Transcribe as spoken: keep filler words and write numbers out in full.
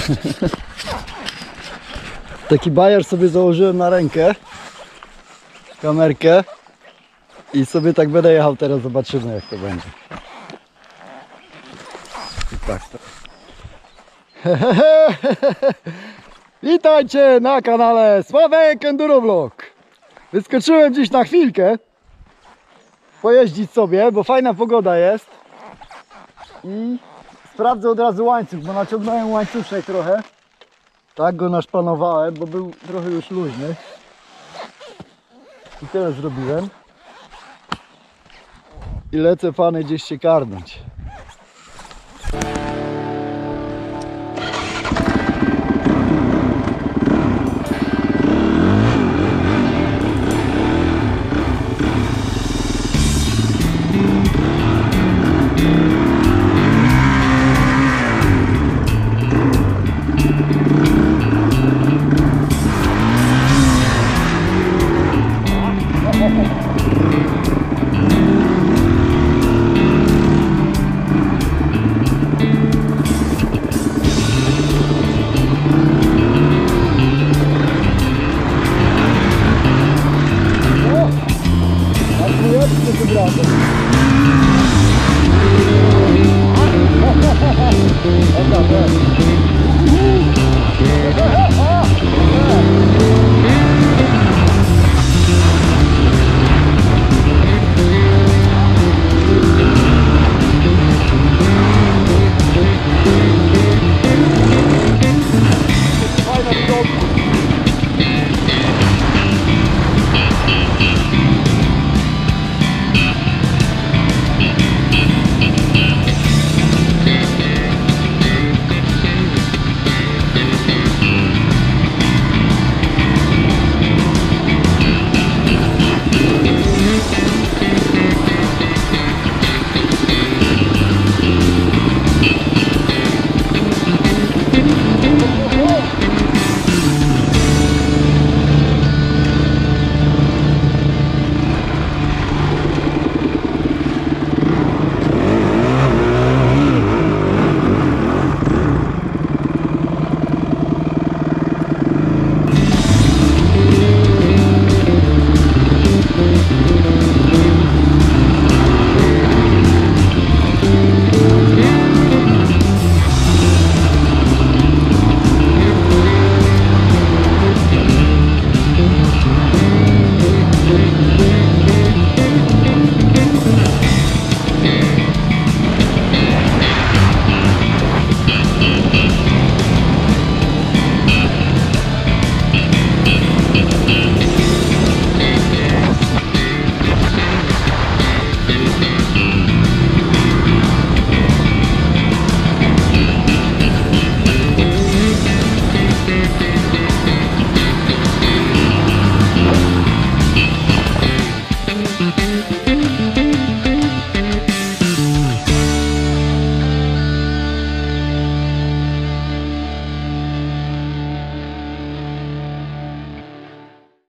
Taki bajer sobie założyłem na rękę, kamerkę i sobie tak będę jechał teraz, zobaczymy jak to będzie. I tak to. Witajcie na kanale Sławek Enduro Vlog. Wyskoczyłem dziś na chwilkę pojeździć sobie, bo fajna pogoda jest i sprawdzę od razu łańcuch, bo naciągnąłem łańcuszek trochę. Tak go naszpanowałem, bo był trochę już luźny. I tyle zrobiłem. I lecę pany gdzieś się karnąć.